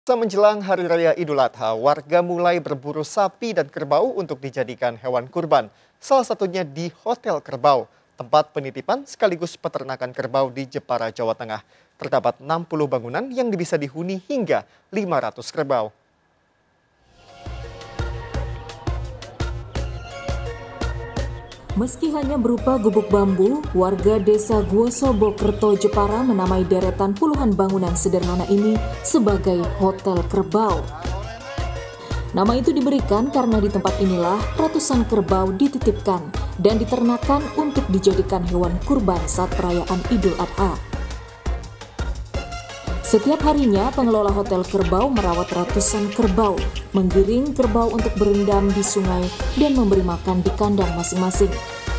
Menjelang Hari Raya Idul Adha, warga mulai berburu sapi dan kerbau untuk dijadikan hewan kurban. Salah satunya di Hotel Kerbau, tempat penitipan sekaligus peternakan kerbau di Jepara, Jawa Tengah. Terdapat 60 bangunan yang bisa dihuni hingga 500 kerbau. Meski hanya berupa gubuk bambu, warga desa Guosobo, Kerto, Jepara menamai deretan puluhan bangunan sederhana ini sebagai Hotel Kerbau. Nama itu diberikan karena di tempat inilah ratusan kerbau dititipkan dan diternakan untuk dijadikan hewan kurban saat perayaan Idul Adha. Setiap harinya, pengelola Hotel Kerbau merawat ratusan kerbau, menggiring kerbau untuk berendam di sungai dan memberi makan di kandang masing-masing.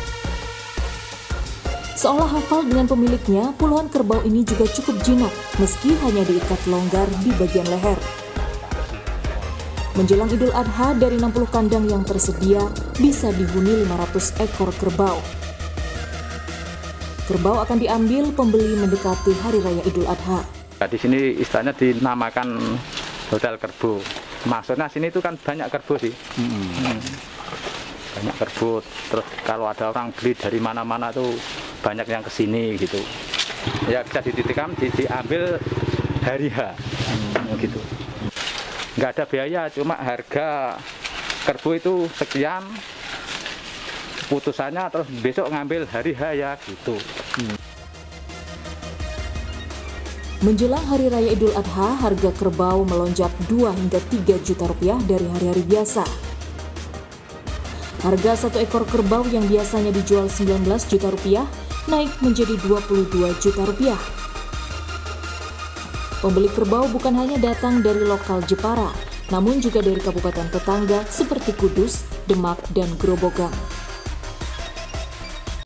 Seolah hafal dengan pemiliknya, puluhan kerbau ini juga cukup jinak, meski hanya diikat longgar di bagian leher. Menjelang Idul Adha, dari 60 kandang yang tersedia, bisa dihuni 500 ekor kerbau. Kerbau akan diambil pembeli mendekati Hari Raya Idul Adha. Di sini istilahnya dinamakan Hotel Kerbau. Maksudnya sini itu kan banyak kerbau sih. Banyak kerbau. Terus kalau ada orang beli dari mana-mana tuh banyak yang kesini gitu. Ya bisa dititipkan, diambil hari H gitu. Nggak ada biaya, cuma harga kerbau itu sekian. Putusannya terus besok ngambil hari H ya gitu. Menjelang Hari Raya Idul Adha, harga kerbau melonjak 2 hingga 3 juta rupiah dari hari-hari biasa. Harga satu ekor kerbau yang biasanya dijual 19 juta rupiah naik menjadi 22 juta rupiah. Pembeli kerbau bukan hanya datang dari lokal Jepara, namun juga dari kabupaten tetangga seperti Kudus, Demak, dan Grobogan.